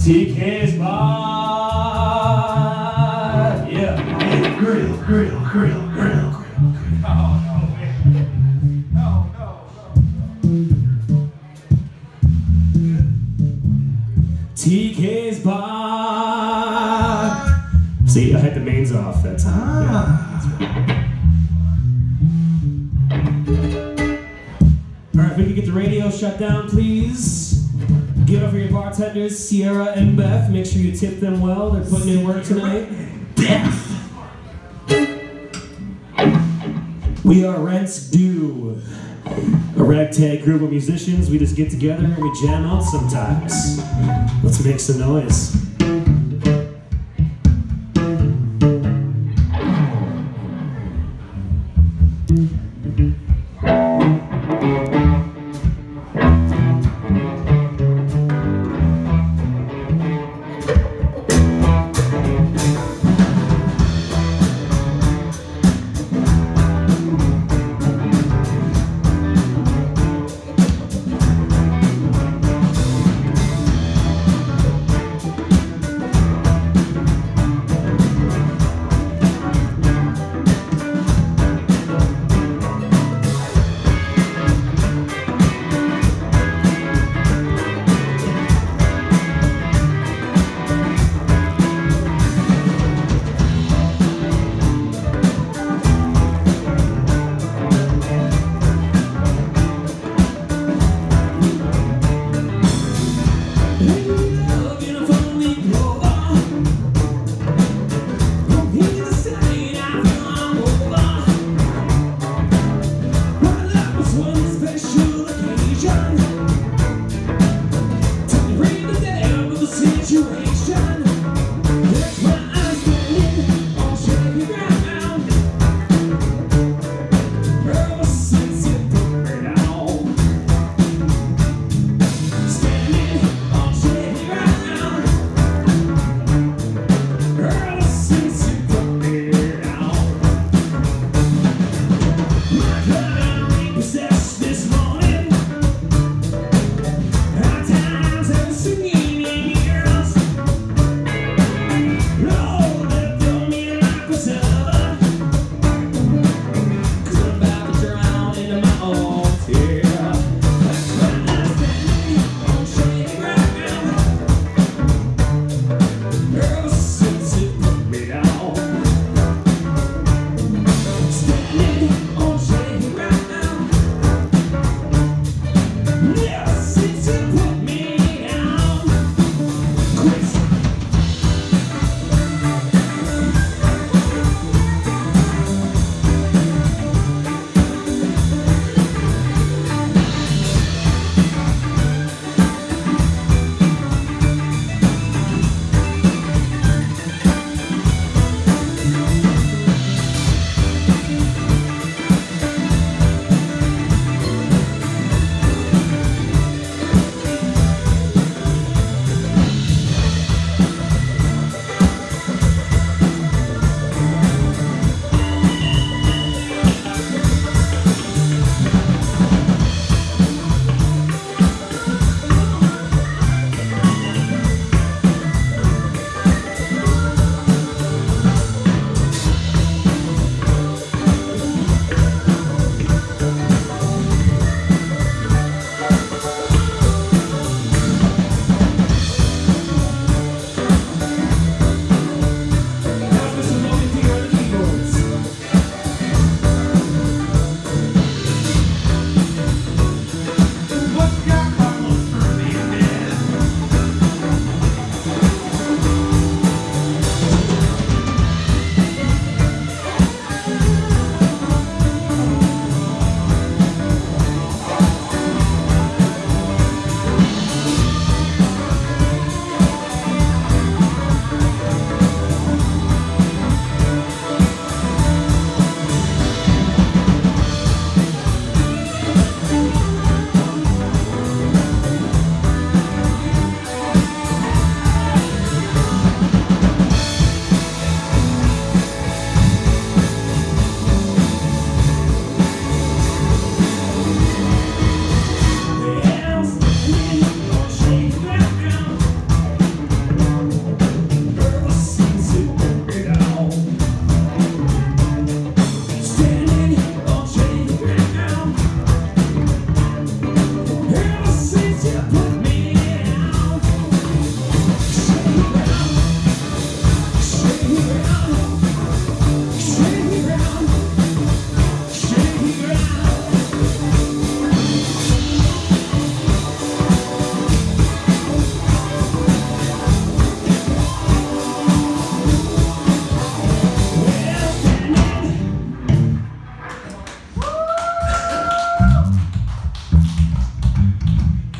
TK's Bar. Yeah. Grill. Oh, no, wait. No. TK's Bar. See, I had the mains off that time. Yeah. Alright, if we could get the radio shut down, please. Give it up for your bartenders, Sierra and Beth. Make sure you tip them well. They're putting in work tonight. Beth! We are Rents Due. A ragtag group of musicians. We just get together and we jam out sometimes. Let's make some noise.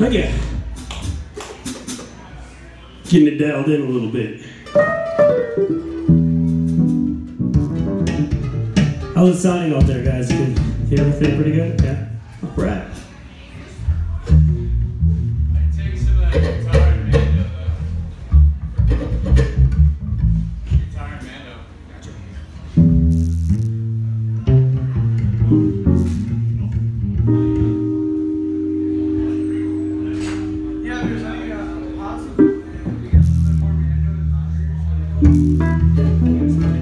Heck yeah. Getting it dialed in a little bit. How's it sounding out there, guys? You can hear everything pretty good? Yeah? All right. I take some of that guitar and Mando, though. Guitar and Mando. Gotcha. Yeah, there's any possible. We get a little bit more Mando and monitors.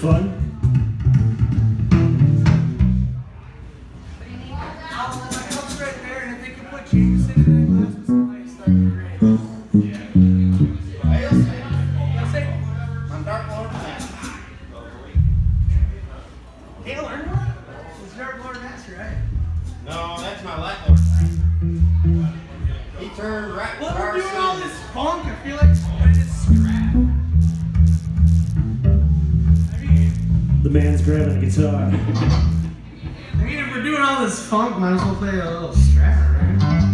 fun? No, that's my light lord. He turned right. Well, we're doing all this funk. I feel like it's scrap. I mean, The man's grabbing a guitar. I mean, if we're doing all this funk, might as well play a little strap, right?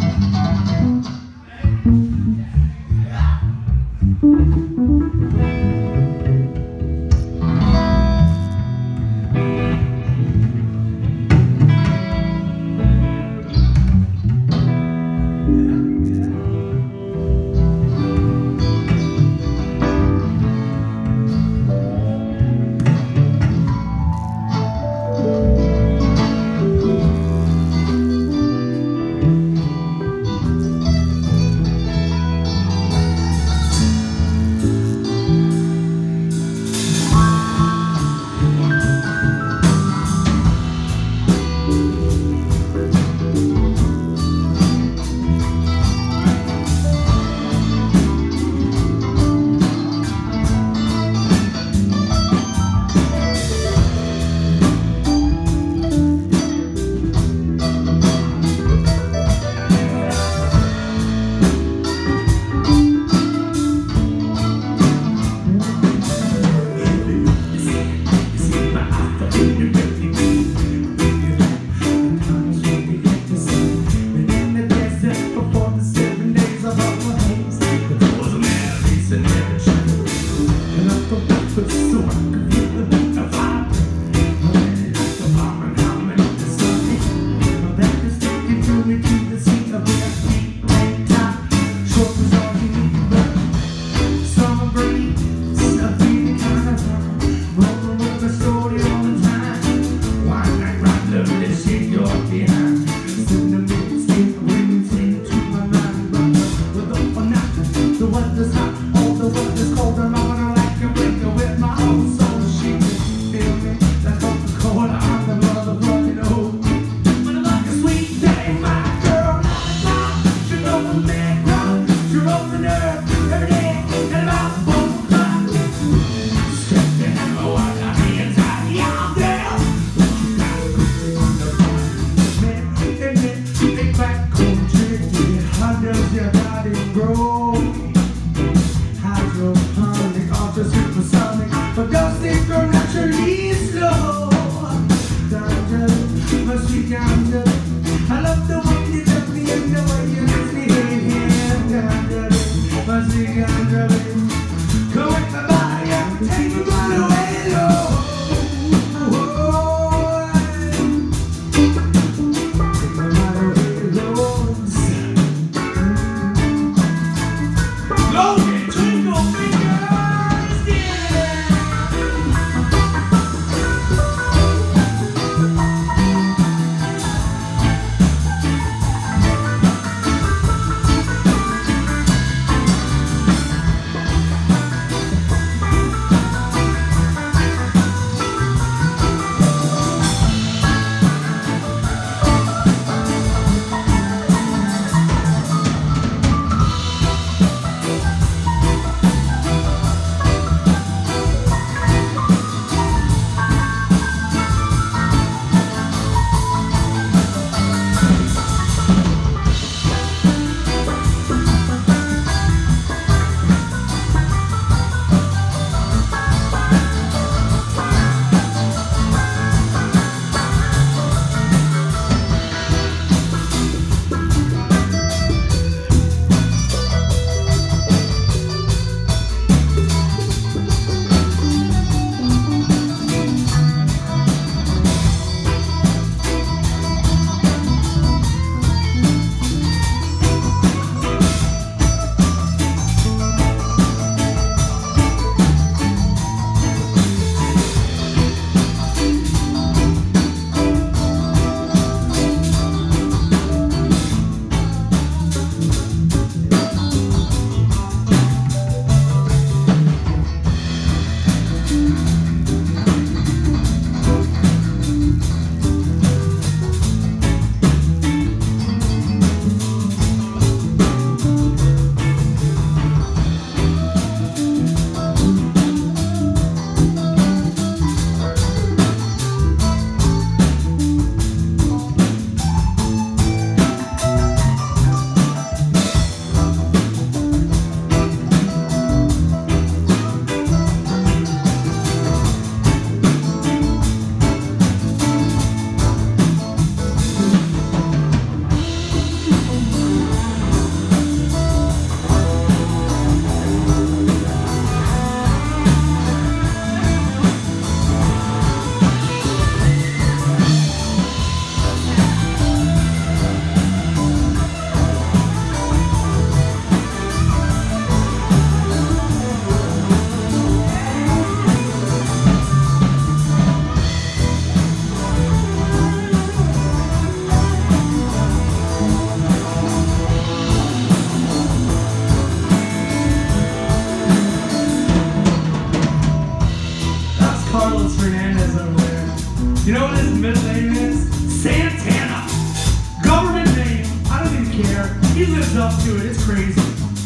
up to it, it's crazy.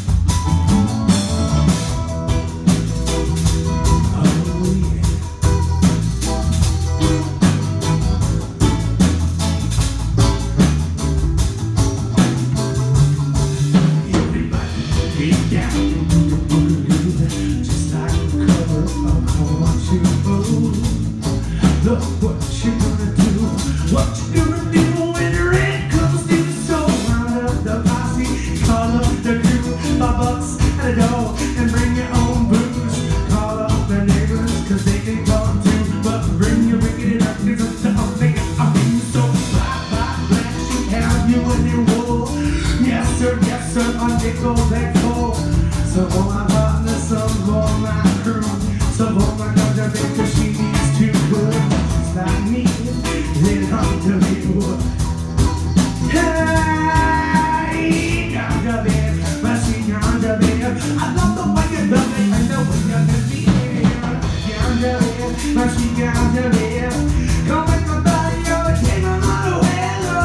Look what you gonna do, what you gonna do when the rain comes through. So round up the posse, call up the crew, $5 at a door, and bring your own booze. Call up the neighbors, cause they can come too, but bring your wicked up, cause it's the thing I mean. So bye, black sheep, have you in your wool. Yes sir, on nickel back full. Some for my partner, some for my crew, some for my ganja because she needs too good. Like me, then come to you. Hey, ganja babe, my sweet ganja babe. I love the way you love it, I know when you're gonna be here. Ganja babe, my sweet ganja babe. Come make my body your king, I'm on the hello.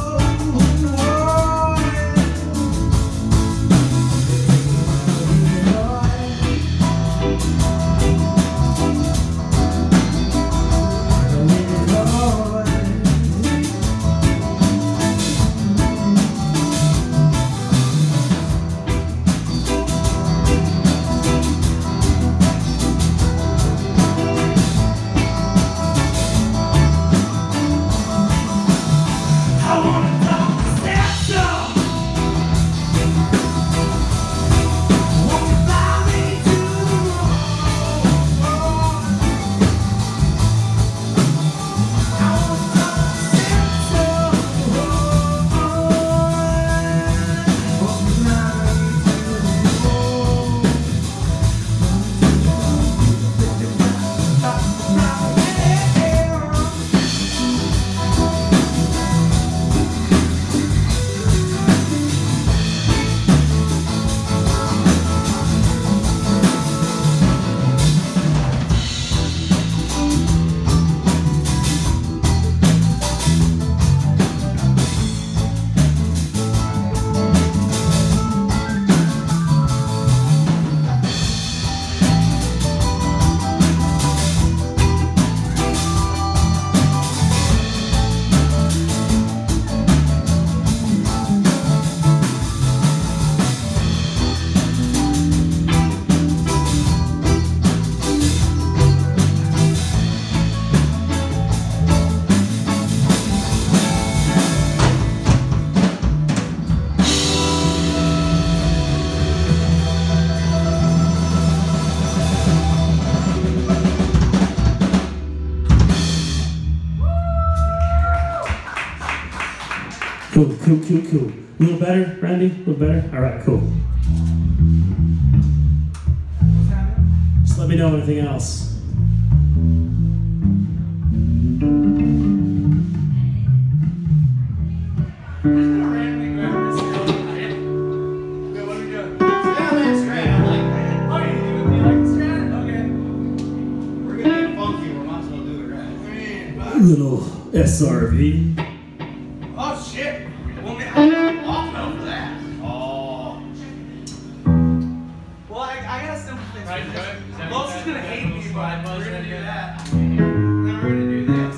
Cool. A little better, Randy? A little better? All right, cool. Just let me know anything else. Little SRV. Oh shit! Well, man, I'm off for that. Oh. Well, I got a simple fix for this. Los is gonna hate me, but we're gonna do that. Then we're gonna do this.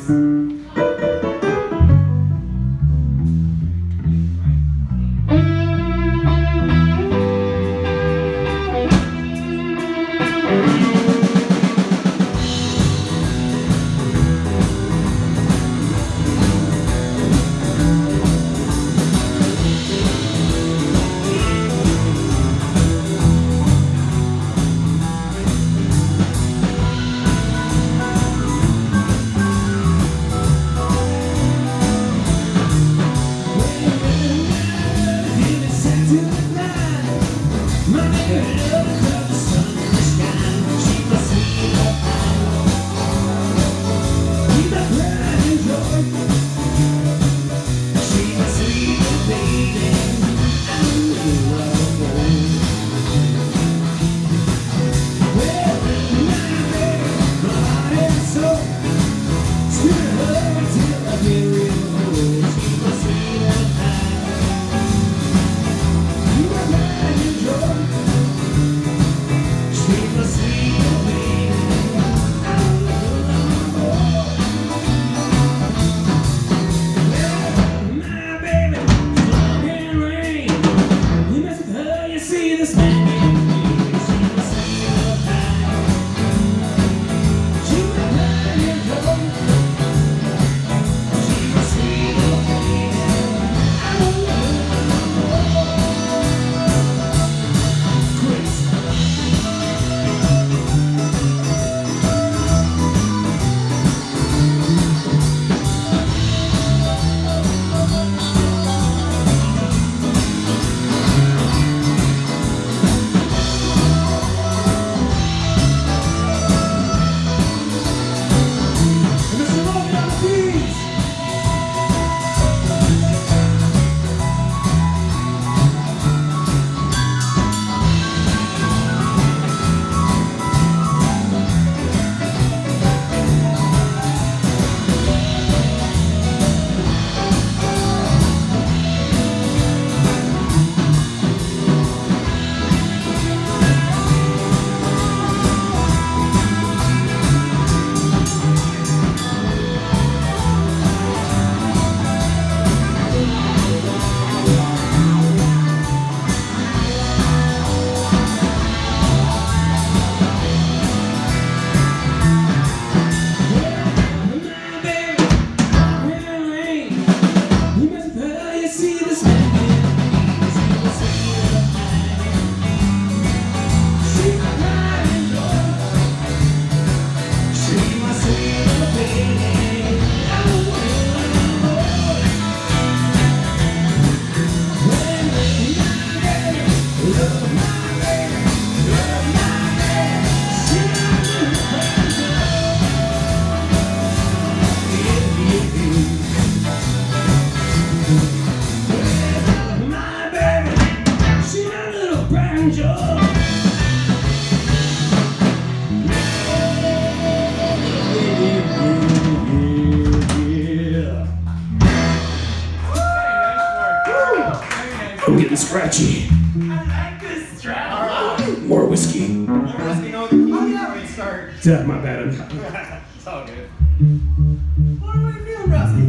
I'm getting scratchy. I like this strap. More whiskey. Unless you know the key before you start. Yeah, my bad. It's all good. What are we feeling, Rusty?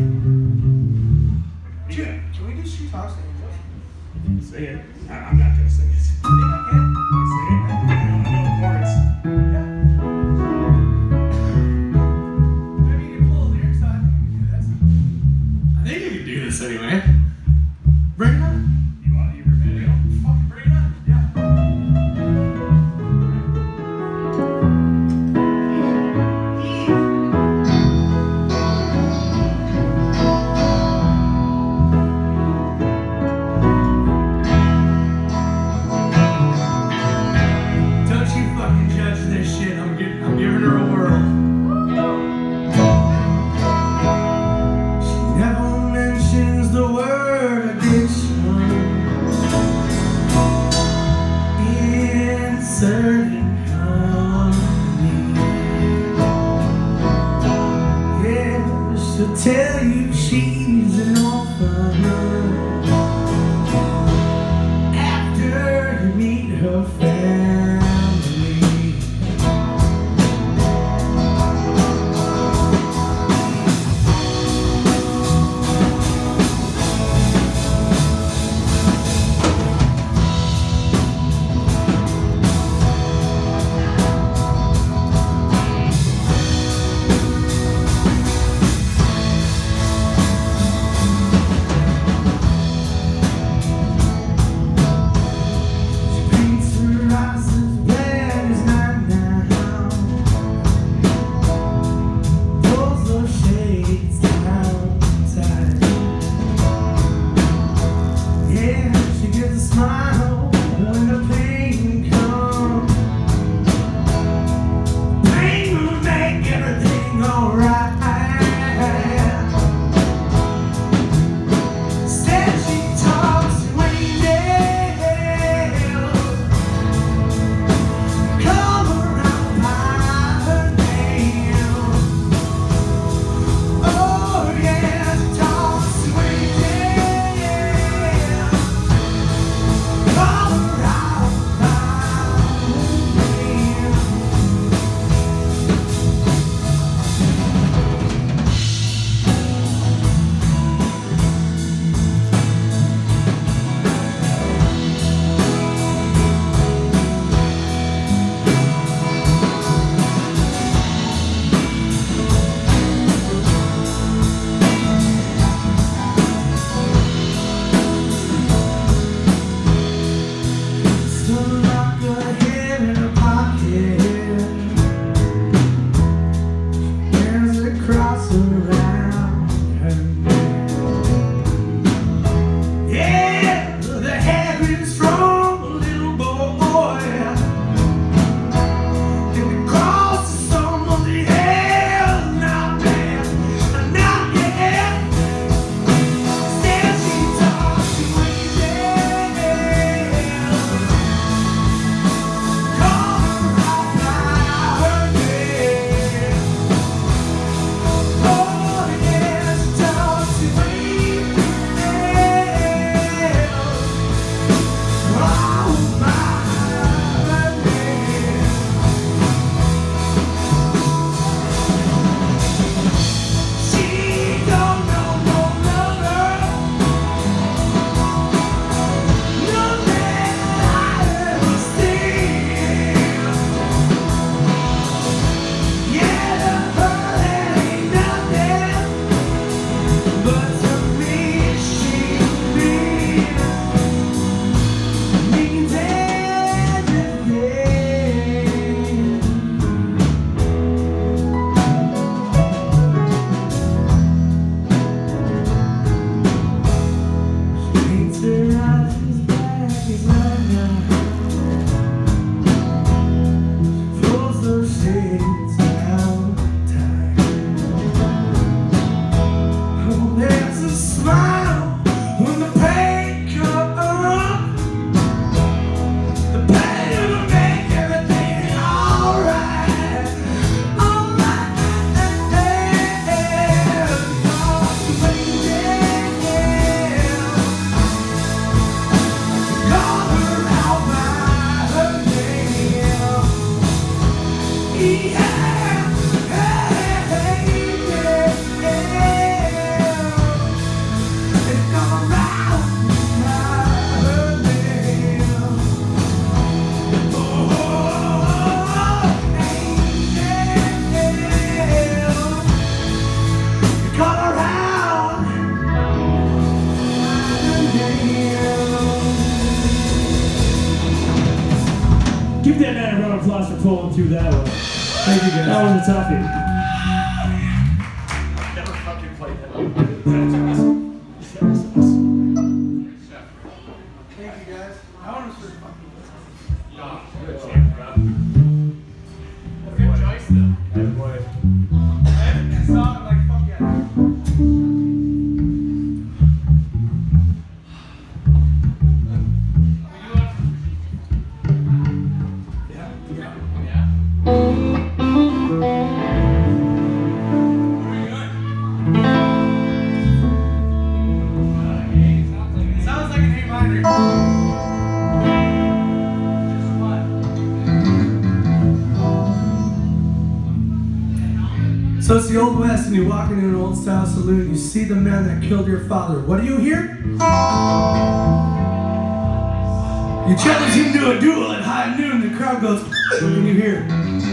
Can we do street talk? Sing it. I'm not gonna sing it. I think I can. Sing it. I know the chords. Maybe you can pull a lyrics out. I think you can do this anyway. Bring it on. You ready? Fucking bring it on. Yeah. Don't you fucking judge this shit. I'm giving her a whirl. She never mentions the word addiction in certain company. Yeah, she'll tell you she's an orphan after you meet her family. Give that man a round of applause for pulling through that one. Thank you guys. That was a toughie. Never fucking played that. Thank you guys. That one was pretty fucking Good champ, bro. Good choice, though. Good boy. I saw it like, fuck yeah. Sounds like an A minor. So it's the Old West, and you walk into an old style saloon. You see the man that killed your father. What do you hear? You challenge him to a duel at high noon. The crowd goes, and you hear.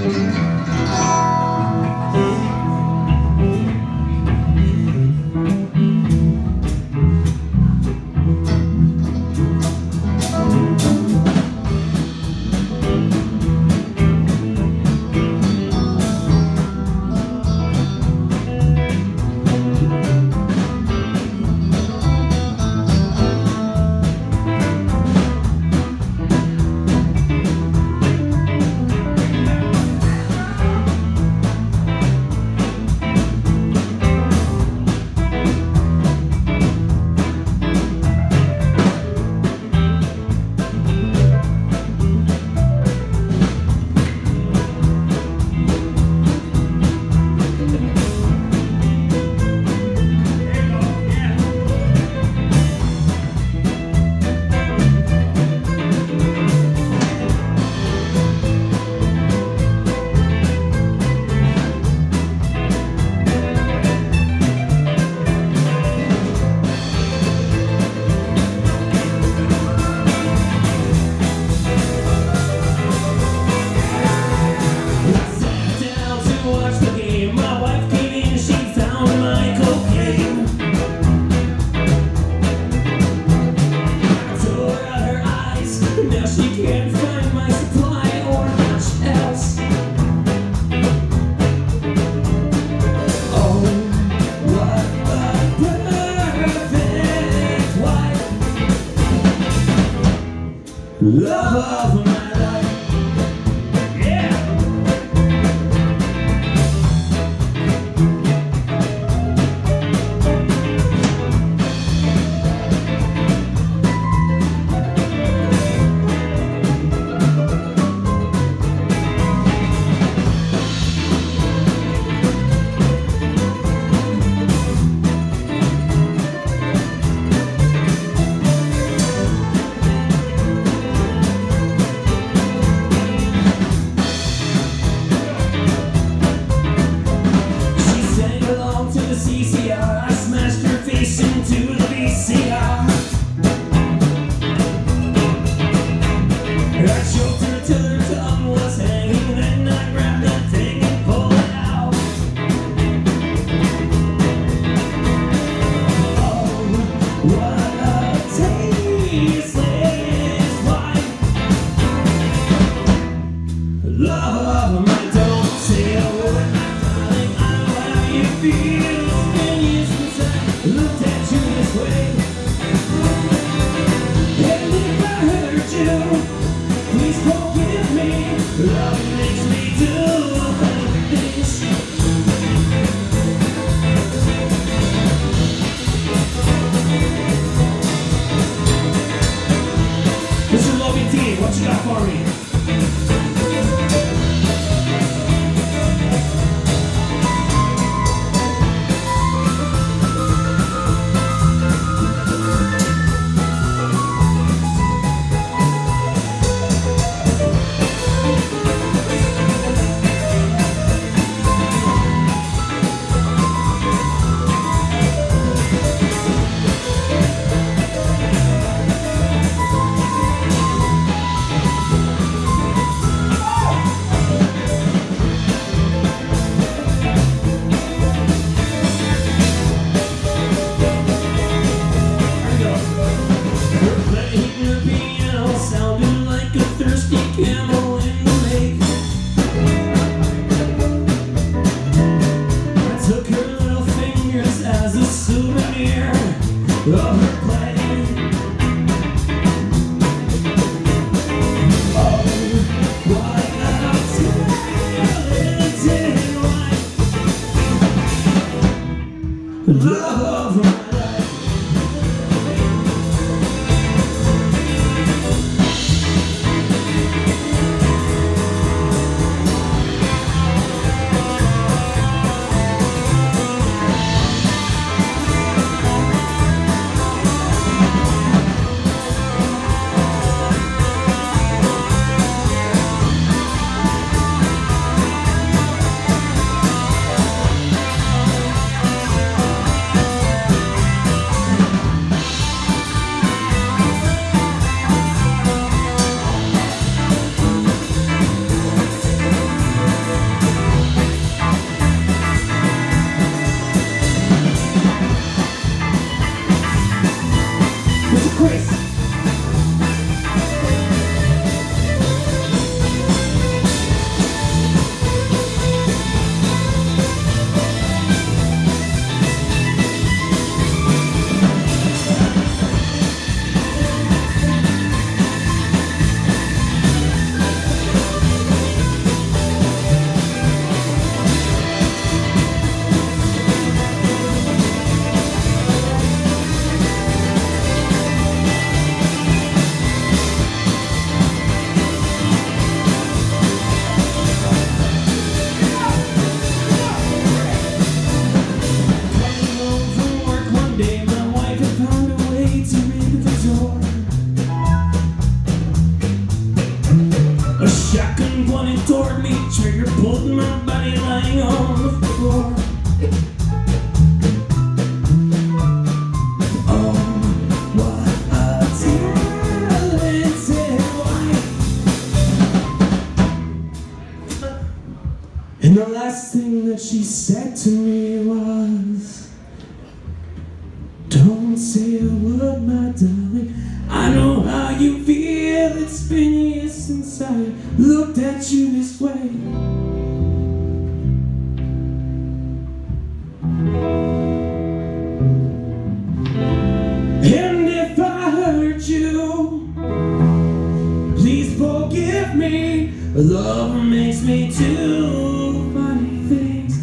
Love of my life. Yeah. Mr. Logan Dier, what you got for me? of her plan. Oh, why I'll tell it in white. Love of my life. Toward me, trigger pulled, my body lying on the floor. Oh, what a talented wife. And the last thing that she said to me was, don't say a word, my darling. I know how you feel, it's been years since I looked at you this way. And if I hurt you, please forgive me. Love makes me do funny things.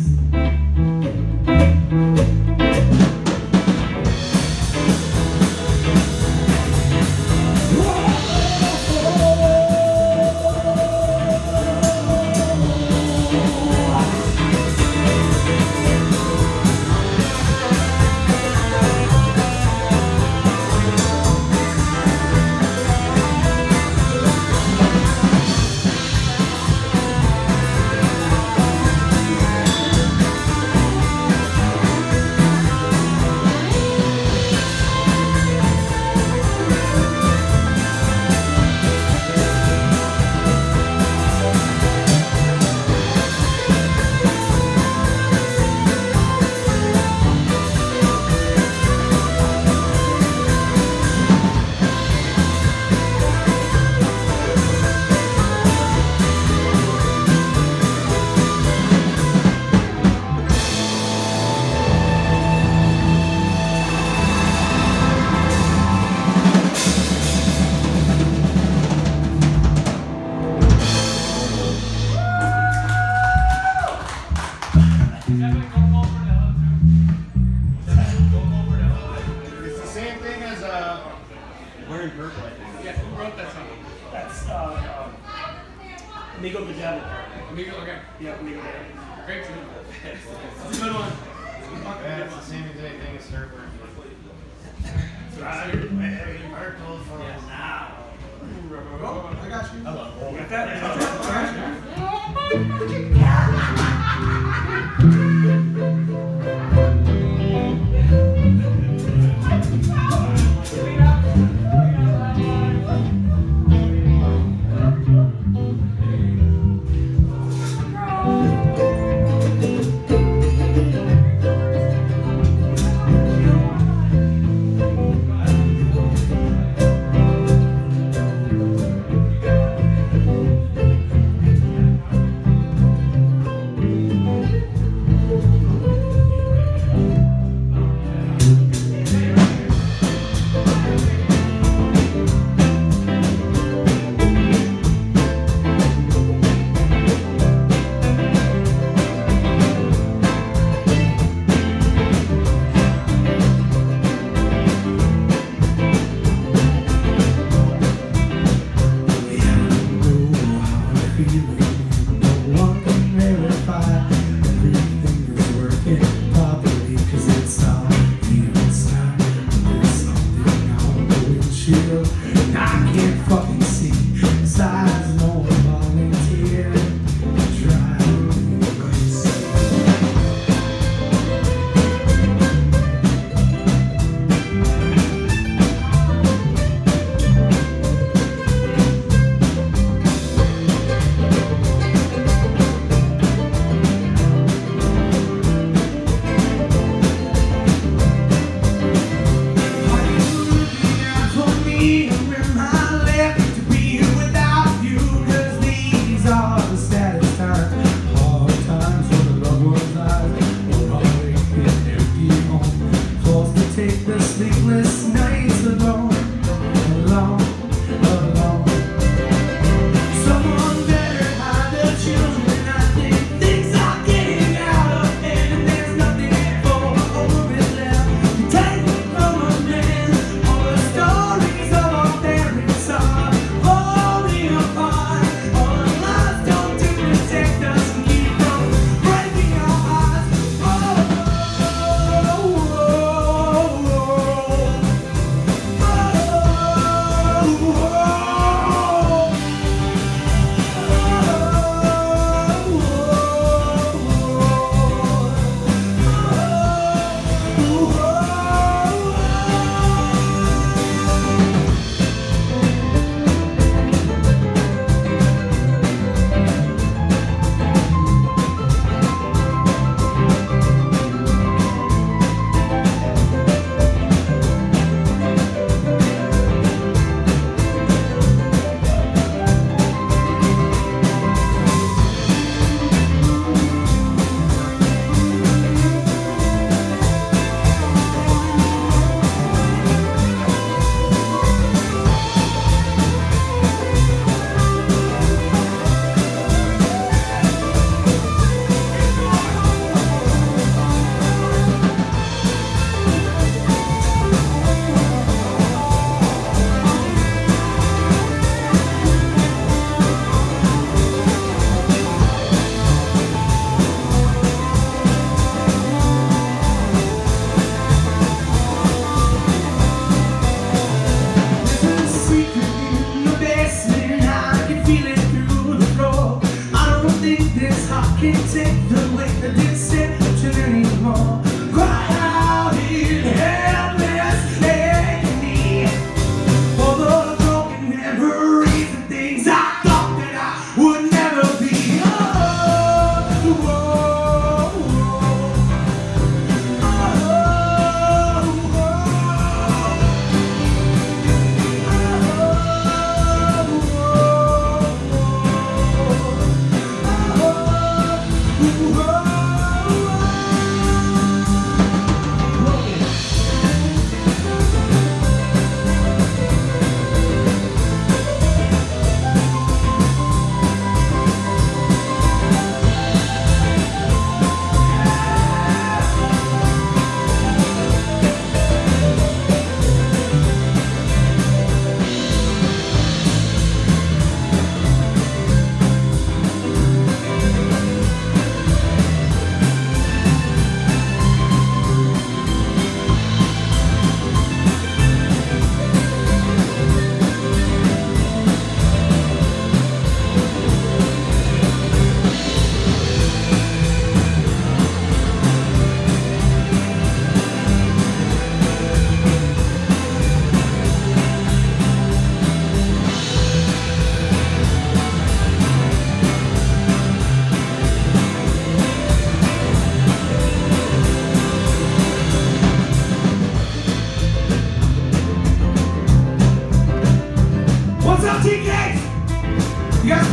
Wearing purple, I think. Yeah, who wrote that song? That's Amigo the Devil. Amigo, okay. Yeah, Amigo the Devil. Great tune. It's a good one. Yeah, it's the same exact thing as Starburn. Purple for now. Oh, I got you. Hello. Got that?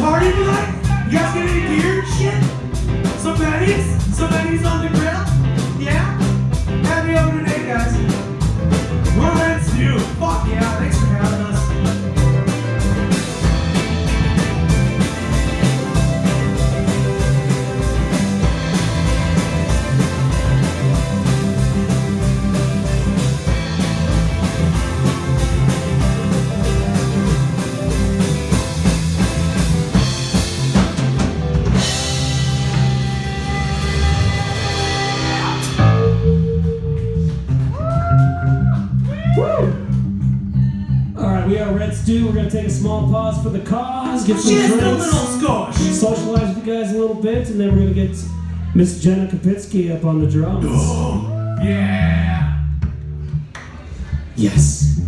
party tonight? You guys get any beer and shit? Some Bennies on the grill? Yeah? Happy over today, guys. We're Reds New. Fuck yeah, thanks for having us. We are Red Stew. We're going to take a small pause for the cause, get some Just drinks, a little squash. socialize with you guys a little bit, and then we're going to get Miss Jenna Kapitsky up on the drums. Yeah. Yes.